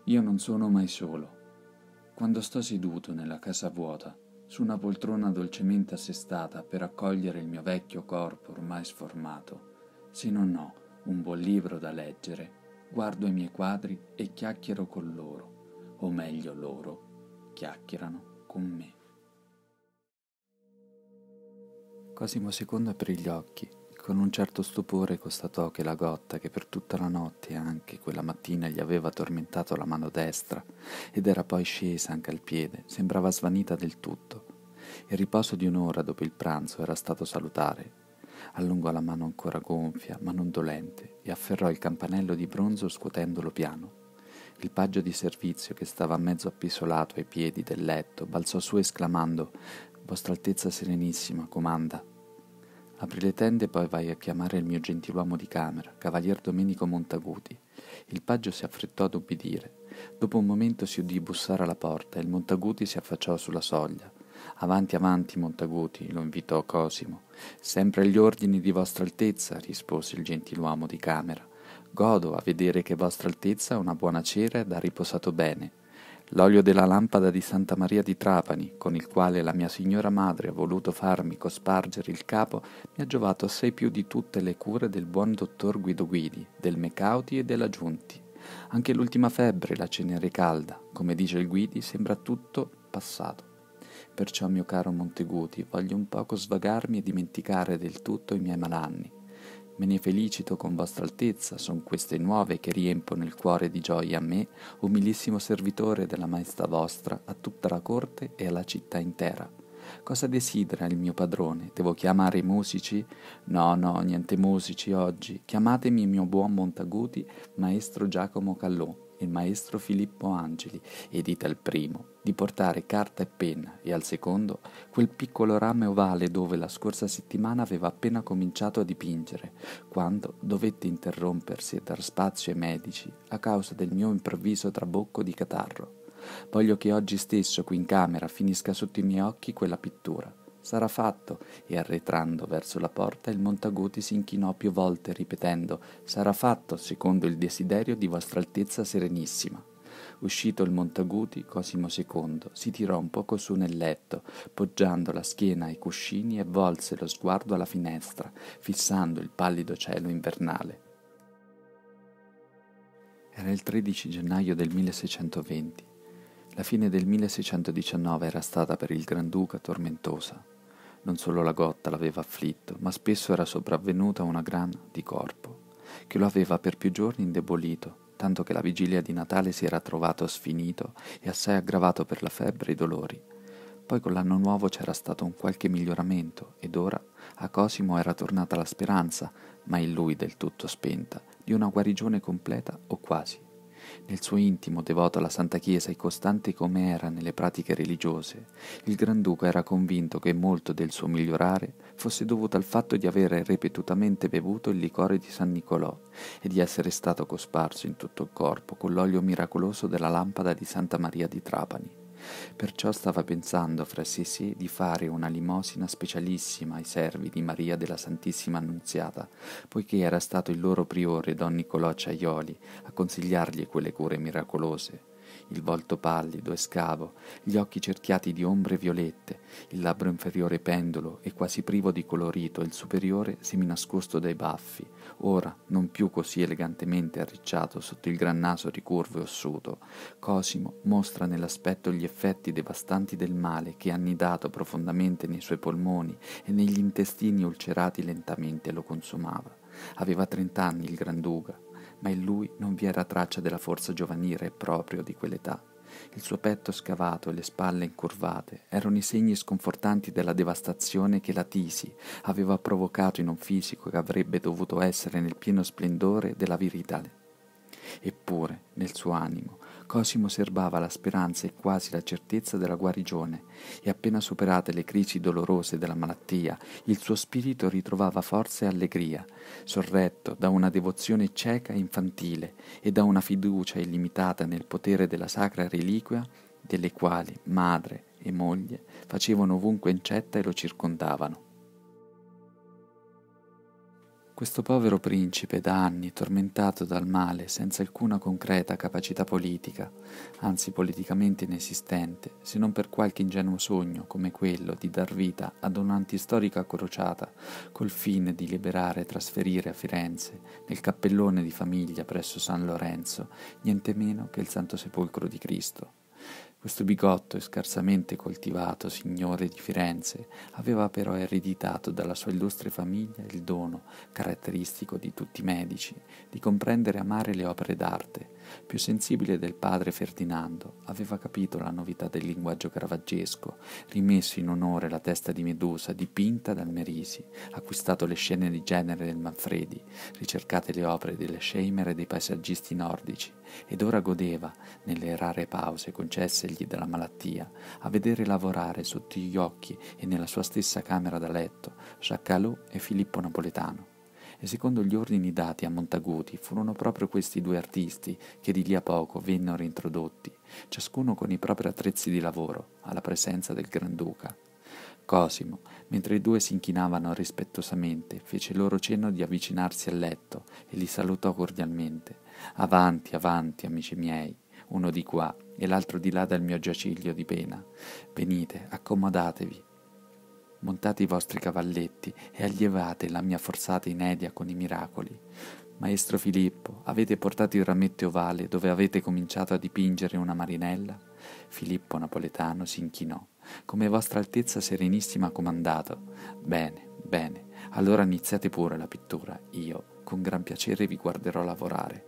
Io non sono mai solo. Quando sto seduto nella casa vuota, su una poltrona dolcemente assestata per accogliere il mio vecchio corpo ormai sformato, se non ho un buon libro da leggere, guardo i miei quadri e chiacchiero con loro, o meglio loro chiacchierano con me. Cosimo II aprì gli occhi e con un certo stupore constatò che la gotta che per tutta la notte e anche quella mattina gli aveva tormentato la mano destra ed era poi scesa anche al piede sembrava svanita del tutto. Il riposo di un'ora dopo il pranzo era stato salutare. Allungò la mano ancora gonfia ma non dolente e afferrò il campanello di bronzo scuotendolo piano. Il paggio di servizio che stava mezzo appisolato ai piedi del letto balzò su esclamando: «Vostra Altezza Serenissima, comanda». Apri le tende e poi vai a chiamare il mio gentiluomo di camera, cavalier Domenico Montaguti. Il paggio si affrettò ad ubbidire. Dopo un momento si udì bussare alla porta e il Montaguti si affacciò sulla soglia. «Avanti, avanti, Montaguti», lo invitò Cosimo. «Sempre agli ordini di Vostra Altezza», rispose il gentiluomo di camera. «Godo a vedere che Vostra Altezza ha una buona cera ed ha riposato bene. L'olio della lampada di Santa Maria di Trapani, con il quale la mia signora madre ha voluto farmi cospargere il capo, mi ha giovato assai più di tutte le cure del buon dottor Guido Guidi, del Mecauti e della Giunti. Anche l'ultima febbre, la cenere calda, come dice il Guidi, sembra tutto passato. Perciò, mio caro Montaguti, voglio un poco svagarmi e dimenticare del tutto i miei malanni. Me ne felicito con Vostra Altezza, son queste nuove che riempono il cuore di gioia a me, umilissimo servitore della maestà vostra, a tutta la corte e alla città intera. Cosa desidera il mio padrone? Devo chiamare i musici? No, no, niente musici oggi. Chiamatemi il mio buon Montaguti, maestro Giacomo Callò e il maestro Filippo Angeli, e dite al primo di portare carta e penna e al secondo quel piccolo rame ovale dove la scorsa settimana aveva appena cominciato a dipingere, quando dovette interrompersi e dar spazio ai medici a causa del mio improvviso trabocco di catarro. Voglio che oggi stesso qui in camera finisca sotto i miei occhi quella pittura. Sarà fatto, e arretrando verso la porta il Montaguti si inchinò più volte ripetendo: «Sarà fatto, secondo il desiderio di Vostra Altezza Serenissima». Uscito il Montaguti, Cosimo II si tirò un poco su nel letto, poggiando la schiena ai cuscini e volse lo sguardo alla finestra, fissando il pallido cielo invernale. Era il 13 gennaio del 1620. La fine del 1619 era stata per il Granduca tormentosa. Non solo la gotta l'aveva afflitto, ma spesso era sopravvenuta una grana di corpo, che lo aveva per più giorni indebolito, tanto che la vigilia di Natale si era trovato sfinito e assai aggravato per la febbre e i dolori. Poi con l'anno nuovo c'era stato un qualche miglioramento ed ora a Cosimo era tornata la speranza, ma in lui del tutto spenta, di una guarigione completa o quasi. Nel suo intimo, devoto alla Santa Chiesa e costante come era nelle pratiche religiose, il Granduca era convinto che molto del suo migliorare fosse dovuto al fatto di avere ripetutamente bevuto il liquore di San Nicolò e di essere stato cosparso in tutto il corpo con l'olio miracoloso della lampada di Santa Maria di Trapani. Perciò stava pensando fra sé e sé di fare una limosina specialissima ai servi di Maria della Santissima Annunziata, poiché era stato il loro priore Don Nicolò Acciaioli a consigliargli quelle cure miracolose. Il volto pallido e scavo, gli occhi cerchiati di ombre violette, il labbro inferiore pendulo e quasi privo di colorito, il superiore seminascosto dai baffi, ora non più così elegantemente arricciato sotto il gran naso ricurvo e ossuto. Cosimo mostra nell'aspetto gli effetti devastanti del male che annidato profondamente nei suoi polmoni e negli intestini ulcerati lentamente lo consumava. Aveva 30 anni il Granduca, ma in lui non vi era traccia della forza giovanile proprio di quell'età. Il suo petto scavato e le spalle incurvate erano i segni sconfortanti della devastazione che la tisi aveva provocato in un fisico che avrebbe dovuto essere nel pieno splendore della virilità. Eppure, nel suo animo, Cosimo serbava la speranza e quasi la certezza della guarigione, e appena superate le crisi dolorose della malattia, il suo spirito ritrovava forza e allegria, sorretto da una devozione cieca e infantile e da una fiducia illimitata nel potere della sacra reliquia, delle quali madre e moglie facevano ovunque incetta e lo circondavano. Questo povero principe, da anni tormentato dal male, senza alcuna concreta capacità politica, anzi politicamente inesistente, se non per qualche ingenuo sogno come quello di dar vita ad un'antistorica crociata col fine di liberare e trasferire a Firenze, nel cappellone di famiglia presso San Lorenzo, niente meno che il Santo Sepolcro di Cristo. Questo bigotto e scarsamente coltivato signore di Firenze aveva però ereditato dalla sua illustre famiglia il dono, caratteristico di tutti i medici, di comprendere e amare le opere d'arte. Più sensibile del padre Ferdinando, aveva capito la novità del linguaggio caravaggesco, rimesso in onore la testa di Medusa dipinta dal Merisi, acquistato le scene di genere del Manfredi, ricercate le opere delle Scheimer e dei paesaggisti nordici, ed ora godeva, nelle rare pause concessegli dalla malattia, a vedere lavorare sotto gli occhi e nella sua stessa camera da letto Jacques Callot e Filippo Napoletano. E secondo gli ordini dati a Montaguti furono proprio questi due artisti che di lì a poco vennero introdotti, ciascuno con i propri attrezzi di lavoro, alla presenza del Granduca. Cosimo, mentre i due si inchinavano rispettosamente, fece loro cenno di avvicinarsi al letto e li salutò cordialmente. Avanti, avanti, amici miei, uno di qua e l'altro di là dal mio giaciglio di pena. Venite, accomodatevi. Montate i vostri cavalletti e allievate la mia forzata inedia con i miracoli. Maestro Filippo, avete portato il rametto ovale dove avete cominciato a dipingere una marinella? Filippo Napoletano si inchinò. Come vostra altezza serenissima ha comandato. Bene, bene, allora iniziate pure la pittura. Io, con gran piacere, vi guarderò lavorare.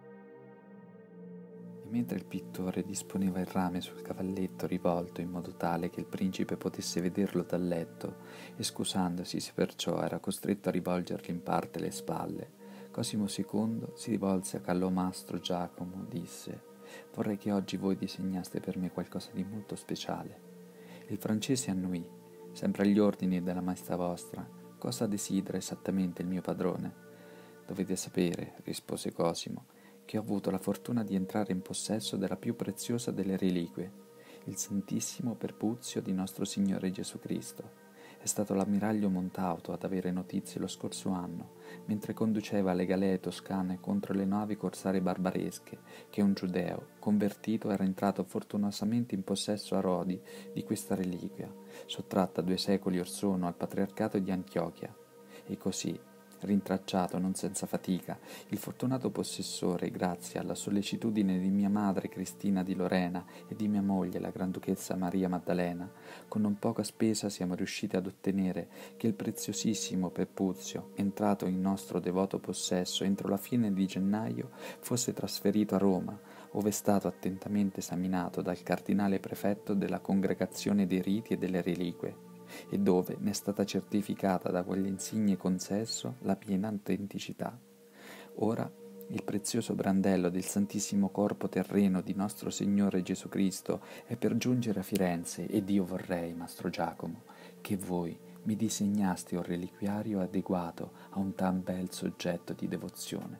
E mentre il pittore disponeva il rame sul cavalletto rivolto in modo tale che il principe potesse vederlo dal letto, e scusandosi se perciò era costretto a rivolgergli in parte le spalle, Cosimo II si rivolse a Callò Mastro Giacomo, disse: «Vorrei che oggi voi disegnaste per me qualcosa di molto speciale». Il francese annuì: «Sempre agli ordini della maestà vostra. Cosa desidera esattamente il mio padrone?» «Dovete sapere», rispose Cosimo, «che ho avuto la fortuna di entrare in possesso della più preziosa delle reliquie, il Santissimo Perpuzio di nostro Signore Gesù Cristo. È stato l'ammiraglio Montauto ad avere notizie lo scorso anno, mentre conduceva le galee toscane contro le navi corsarie barbaresche, che un giudeo, convertito, era entrato fortunosamente in possesso a Rodi di questa reliquia, sottratta 2 secoli or sono al patriarcato di Antiochia. E così, rintracciato non senza fatica, il fortunato possessore, grazie alla sollecitudine di mia madre Cristina di Lorena e di mia moglie la Granduchessa Maria Maddalena, con non poca spesa siamo riusciti ad ottenere che il preziosissimo Perpuzio, entrato in nostro devoto possesso entro la fine di gennaio, fosse trasferito a Roma, ove è stato attentamente esaminato dal cardinale prefetto della Congregazione dei Riti e delle Reliquie, e dove ne è stata certificata da quell'insigne consesso la piena autenticità. Ora il prezioso brandello del Santissimo Corpo terreno di nostro Signore Gesù Cristo è per giungere a Firenze, ed io vorrei, Mastro Giacomo, che voi mi disegnaste un reliquiario adeguato a un tan bel soggetto di devozione.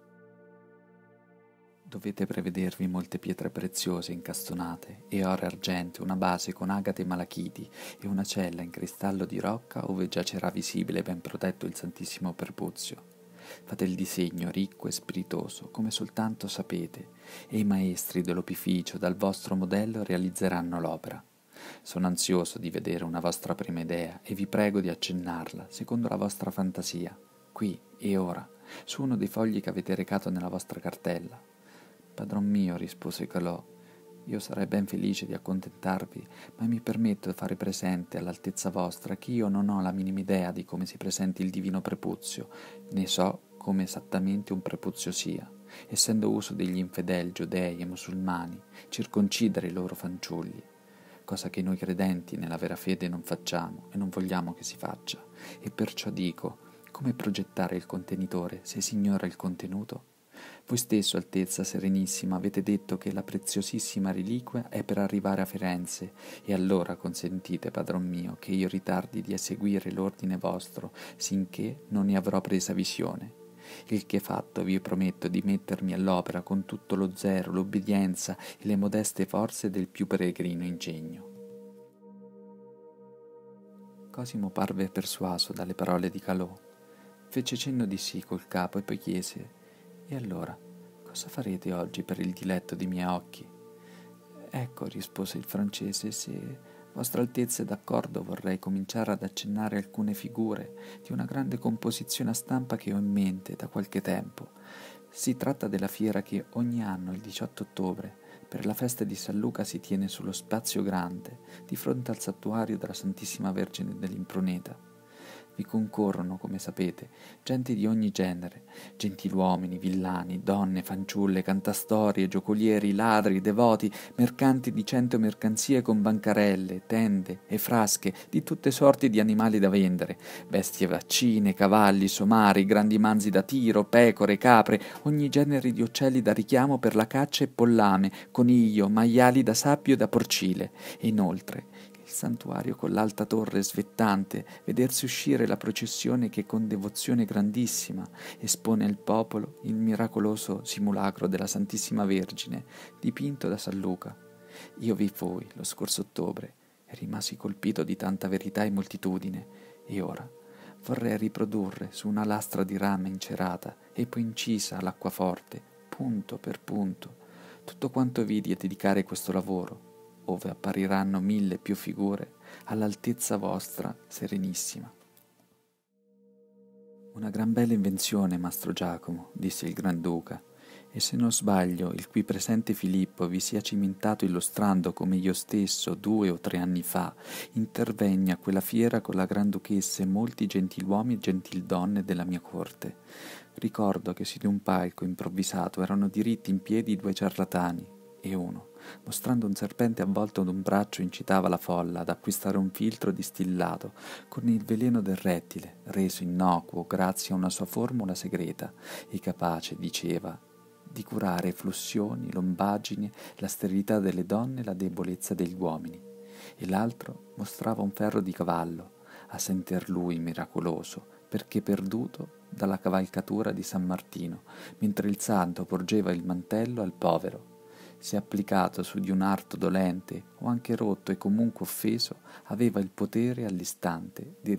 Dovete prevedervi molte pietre preziose incastonate, e oro e argento, una base con agate e malachiti, e una cella in cristallo di rocca ove giacerà visibile e ben protetto il Santissimo Perpuzio. Fate il disegno ricco e spiritoso, come soltanto sapete, e i maestri dell'opificio dal vostro modello realizzeranno l'opera. Sono ansioso di vedere una vostra prima idea e vi prego di accennarla, secondo la vostra fantasia, qui e ora, su uno dei fogli che avete recato nella vostra cartella. Padron mio, rispose Calò, io sarei ben felice di accontentarvi, ma mi permetto di fare presente all'altezza vostra che io non ho la minima idea di come si presenti il divino prepuzio, né so come esattamente un prepuzio sia, essendo uso degli infedeli giudei e musulmani circoncidere i loro fanciulli, cosa che noi credenti nella vera fede non facciamo e non vogliamo che si faccia, e perciò dico, come progettare il contenitore se si ignora il contenuto? Voi stesso, Altezza Serenissima, avete detto che la preziosissima reliquia è per arrivare a Firenze, e allora consentite, padron mio, che io ritardi di eseguire l'ordine vostro, sinché non ne avrò presa visione. Il che fatto, vi prometto di mettermi all'opera con tutto lo zelo, l'obbedienza e le modeste forze del più peregrino ingegno. Cosimo parve persuaso dalle parole di Calò. Fece cenno di sì col capo e poi chiese: «E allora, cosa farete oggi per il diletto dei miei occhi?» «Ecco», rispose il francese, «se Vostra Altezza è d'accordo vorrei cominciare ad accennare alcune figure di una grande composizione a stampa che ho in mente da qualche tempo. Si tratta della fiera che ogni anno, il 18 ottobre, per la festa di San Luca si tiene sullo Spazio Grande, di fronte al santuario della Santissima Vergine dell'Impruneta. Vi concorrono, come sapete, gente di ogni genere, gentiluomini, villani, donne, fanciulle, cantastorie, giocolieri, ladri, devoti, mercanti di 100 mercanzie con bancarelle, tende e frasche di tutte sorti di animali da vendere, bestie vaccine, cavalli, somari, grandi manzi da tiro, pecore, capre, ogni genere di uccelli da richiamo per la caccia e pollame, coniglio, maiali da sabbio e da porcile, e inoltre il santuario con l'alta torre svettante, vedersi uscire la processione che con devozione grandissima espone al popolo il miracoloso simulacro della Santissima Vergine, dipinto da San Luca. Io vi fui lo scorso ottobre e rimasi colpito di tanta verità e moltitudine, e ora vorrei riprodurre su una lastra di rame incerata e poi incisa all'acquaforte, punto per punto, tutto quanto vidi a dedicare questo lavoro, ove appariranno 1000 più figure all'altezza vostra serenissima. Una gran bella invenzione, Mastro Giacomo, disse il Granduca, e se non sbaglio il qui presente Filippo vi sia cimentato illustrando come io stesso 2 o 3 anni fa intervenni a quella fiera con la Granduchessa e molti gentiluomini e gentildonne della mia corte. Ricordo che su di un palco improvvisato erano diritti in piedi 2 ciarlatani, e uno, mostrando un serpente avvolto d'un braccio, incitava la folla ad acquistare un filtro distillato con il veleno del rettile, reso innocuo grazie a una sua formula segreta e capace, diceva, di curare flussioni, lombagini, la sterilità delle donne e la debolezza degli uomini. E l'altro mostrava un ferro di cavallo, a sentir lui miracoloso, perché perduto dalla cavalcatura di San Martino, mentre il santo porgeva il mantello al povero. Se applicato su di un arto dolente o anche rotto e comunque offeso, aveva il potere all'istante di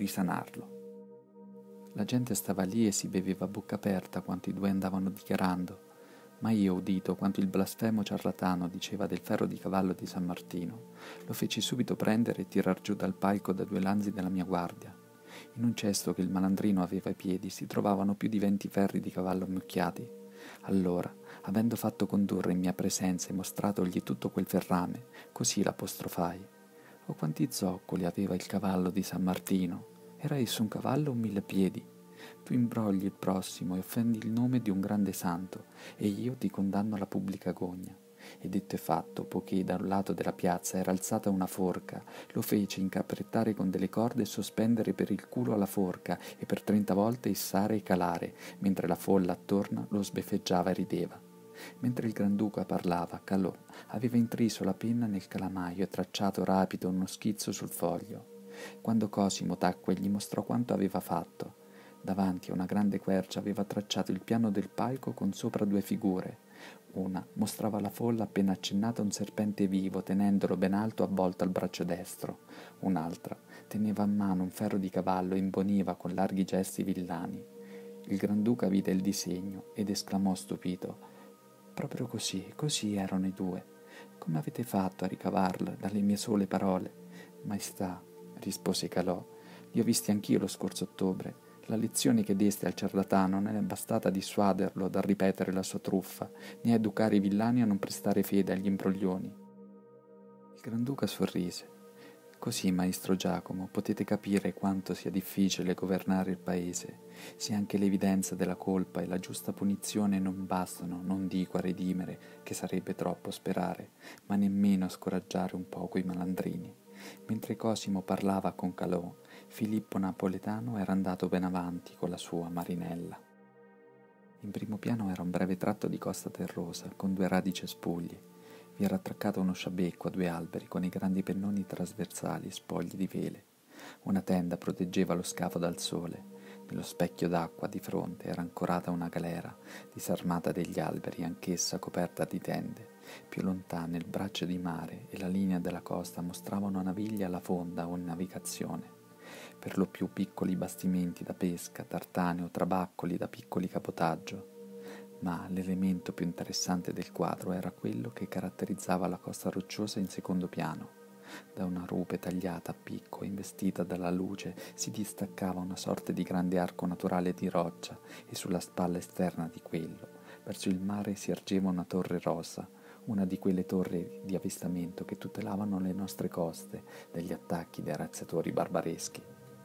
risanarlo. La gente stava lì e si beveva a bocca aperta quanto i 2 andavano dichiarando, ma io, udito quanto il blasfemo ciarlatano diceva del ferro di cavallo di San Martino, lo feci subito prendere e tirar giù dal palco da 2 lanzi della mia guardia. In un cesto che il malandrino aveva ai piedi si trovavano più di 20 ferri di cavallo ammucchiati. Allora, avendo fatto condurre in mia presenza e mostratogli tutto quel ferrame, così l'apostrofai. O quanti zoccoli aveva il cavallo di San Martino? Era esso un cavallo o 1000 piedi? Tu imbrogli il prossimo e offendi il nome di un grande santo, e io ti condanno alla pubblica agogna. E detto e fatto, poiché da un lato della piazza era alzata una forca, lo fece incaprettare con delle corde e sospendere per il culo alla forca e per 30 volte issare e calare, mentre la folla attorno lo sbeffeggiava e rideva. Mentre il Granduca parlava, calò, aveva intriso la penna nel calamaio e tracciato rapido uno schizzo sul foglio. Quando Cosimo tacque gli mostrò quanto aveva fatto. Davanti a una grande quercia aveva tracciato il piano del palco con sopra 2 figure. Una mostrava alla folla appena accennata un serpente vivo, tenendolo ben alto avvolto al braccio destro. Un'altra teneva in mano un ferro di cavallo e imboniva con larghi gesti villani. Il Granduca vide il disegno ed esclamò stupito: «Proprio così erano i 2. Come avete fatto a ricavarla dalle mie sole parole?» «Maestà», rispose Calò, «li ho visti anch'io lo scorso ottobre. La lezione che deste al ciarlatano non è bastata a dissuaderlo dal ripetere la sua truffa, né a educare i villani a non prestare fede agli imbroglioni». Il Granduca sorrise. «Così, maestro Giacomo, potete capire quanto sia difficile governare il paese, se anche l'evidenza della colpa e la giusta punizione non bastano, non dico a redimere, che sarebbe troppo sperare, ma nemmeno a scoraggiare un poco i malandrini». Mentre Cosimo parlava con Calò, Filippo Napoletano era andato ben avanti con la sua Marinella. In primo piano era un breve tratto di costa terrosa, con 2 radi cespugli. Vi era attraccato uno sciabecco a 2 alberi con i grandi pennoni trasversali spogli di vele. Una tenda proteggeva lo scafo dal sole. Nello specchio d'acqua di fronte era ancorata una galera, disarmata degli alberi, anch'essa coperta di tende. Più lontane il braccio di mare e la linea della costa mostravano naviglie alla fonda o in navigazione. per lo più piccoli bastimenti da pesca, tartane o trabaccoli da piccoli cabotaggio. Ma l'elemento più interessante del quadro era quello che caratterizzava la costa rocciosa in secondo piano. Da una rupe tagliata a picco e investita dalla luce si distaccava una sorta di grande arco naturale di roccia e sulla spalla esterna di quello, verso il mare, si ergeva una torre rosa, una di quelle torri di avvistamento che tutelavano le nostre coste dagli attacchi dei razziatori barbareschi.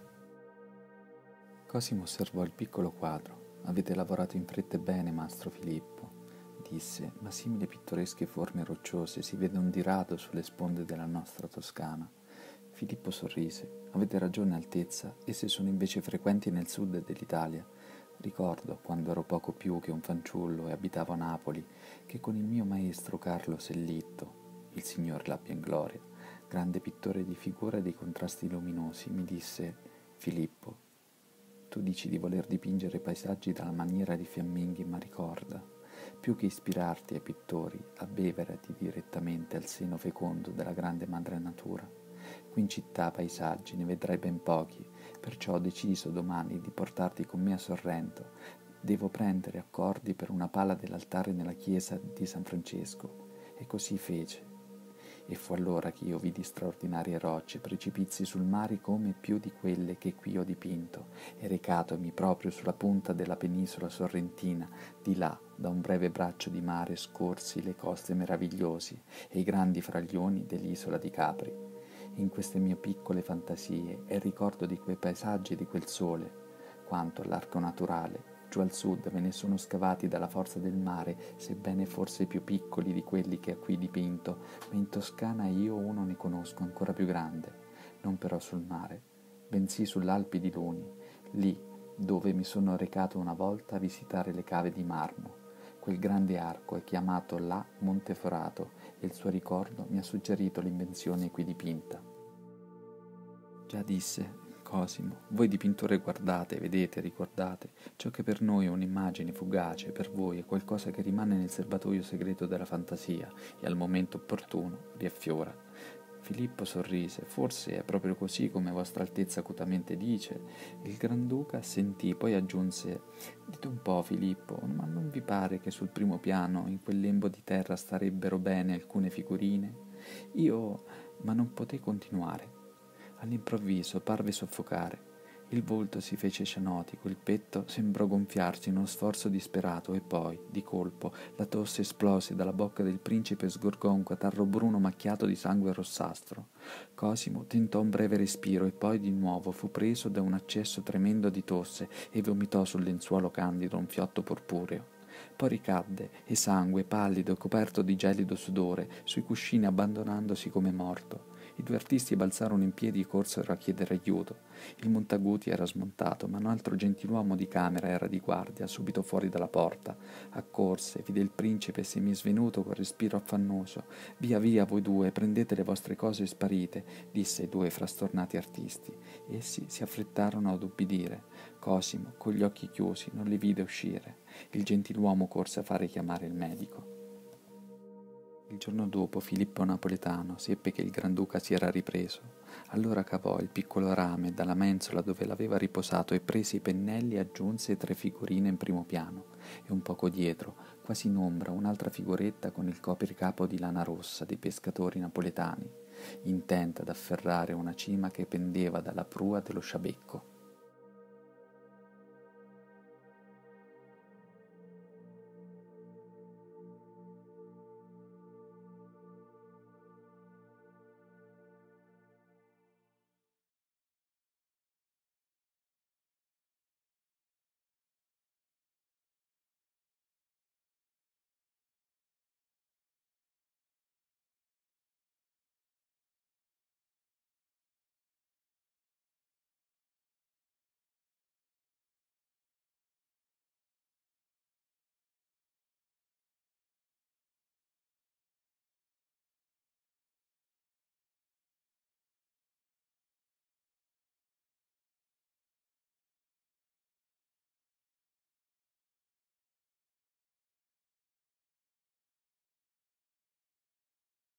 Cosimo osservò il piccolo quadro. «Avete lavorato in fretta e bene, mastro Filippo», disse, «ma simili pittoresche forme rocciose si vedono di rado sulle sponde della nostra Toscana». Filippo sorrise. «Avete ragione, Altezza, esse sono invece frequenti nel sud dell'Italia. Ricordo, quando ero poco più che un fanciullo e abitavo a Napoli, che con il mio maestro Carlo Sellitto, il Signore l'abbia in gloria, grande pittore di figura e di contrasti luminosi, mi disse: Filippo, tu dici di voler dipingere paesaggi dalla maniera di Fiamminghi, ma ricorda, più che ispirarti ai pittori, abbeverati direttamente al seno fecondo della grande madre natura. Qui in città paesaggi ne vedrai ben pochi, perciò ho deciso domani di portarti con me a Sorrento. Devo prendere accordi per una pala dell'altare nella chiesa di San Francesco. E così fece. E fu allora che io vidi straordinarie rocce, precipizi sul mare come più di quelle che qui ho dipinto, e recatomi proprio sulla punta della penisola sorrentina, di là, da un breve braccio di mare, scorsi le coste meravigliosi e i grandi fraglioni dell'isola di Capri. In queste mie piccole fantasie è il ricordo di quei paesaggi e di quel sole, quanto all'arco naturale. Giù al sud ve ne sono scavati dalla forza del mare, sebbene forse più piccoli di quelli che ho qui dipinto, ma in Toscana io uno ne conosco ancora più grande, non però sul mare, bensì sull'Alpi di Luni, lì dove mi sono recato una volta a visitare le cave di marmo. Quel grande arco è chiamato là Monteforato e il suo ricordo mi ha suggerito l'invenzione qui dipinta. Già disse Cosimo, voi di pittore guardate, vedete, ricordate, ciò che per noi è un'immagine fugace, per voi è qualcosa che rimane nel serbatoio segreto della fantasia e al momento opportuno riaffiora. Filippo sorrise. Forse è proprio così come vostra altezza acutamente dice. Il Granduca assentì, poi aggiunse: dite un po', Filippo, ma non vi pare che sul primo piano, in quel lembo di terra, starebbero bene alcune figurine? Ma non poté continuare. All'improvviso parve soffocare. Il volto si fece cianotico, il petto sembrò gonfiarsi in uno sforzo disperato e poi, di colpo, la tosse esplose dalla bocca del principe e sgorgò un catarro bruno macchiato di sangue rossastro. Cosimo tentò un breve respiro e poi di nuovo fu preso da un accesso tremendo di tosse e vomitò sul lenzuolo candido un fiotto purpureo. Poi ricadde, esangue, pallido, coperto di gelido sudore, sui cuscini abbandonandosi come morto. I due artisti balzarono in piedi e corsero a chiedere aiuto. Il Montaguti era smontato, ma un altro gentiluomo di camera era di guardia, subito fuori dalla porta. Accorse, vide il principe semisvenuto col respiro affannoso. «Via, via, voi due, prendete le vostre cose e sparite», disse ai due frastornati artisti. Essi si affrettarono ad ubbidire. Cosimo, con gli occhi chiusi, non li vide uscire. Il gentiluomo corse a fare chiamare il medico. Il giorno dopo Filippo Napoletano seppe che il Granduca si era ripreso. Allora cavò il piccolo rame dalla mensola dove l'aveva riposato e prese i pennelli e aggiunse 3 figurine in primo piano e un poco dietro, quasi in ombra, un'altra figuretta con il copricapo di lana rossa dei pescatori napoletani, intenta ad afferrare una cima che pendeva dalla prua dello sciabecco.